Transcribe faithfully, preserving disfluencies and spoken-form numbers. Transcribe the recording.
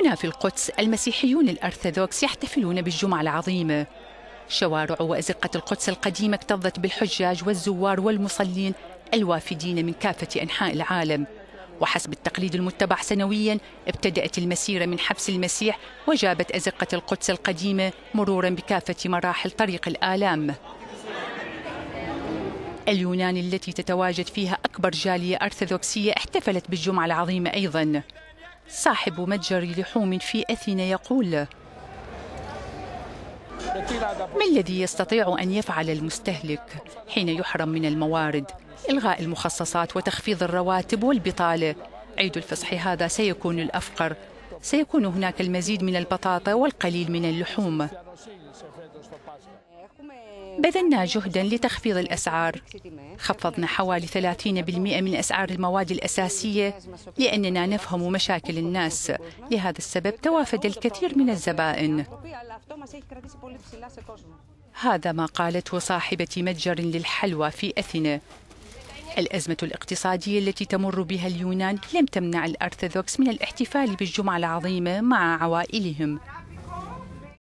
هنا في القدس المسيحيون الأرثوذكس يحتفلون بالجمعة العظيمة. شوارع وأزقة القدس القديمة اكتظت بالحجاج والزوار والمصلين الوافدين من كافة أنحاء العالم. وحسب التقليد المتبع سنويا ابتدأت المسيرة من حبس المسيح وجابت أزقة القدس القديمة مرورا بكافة مراحل طريق الآلام. اليونان التي تتواجد فيها أكبر جالية أرثوذكسية احتفلت بالجمعة العظيمة أيضا. صاحب متجر لحوم في أثينا يقول: ما الذي يستطيع أن يفعل المستهلك حين يحرم من الموارد؟ إلغاء المخصصات وتخفيض الرواتب والبطالة. عيد الفصح هذا سيكون الأفقر. سيكون هناك المزيد من البطاطا والقليل من اللحوم. بذلنا جهدا لتخفيض الأسعار. خفضنا حوالي ثلاثين بالمئة من أسعار المواد الأساسية لأننا نفهم مشاكل الناس. لهذا السبب توافد الكثير من الزبائن. هذا ما قالته صاحبة متجر للحلوى في أثينا. الأزمة الاقتصادية التي تمر بها اليونان لم تمنع الأرثوذكس من الاحتفال بالجمعة العظيمة مع عوائلهم.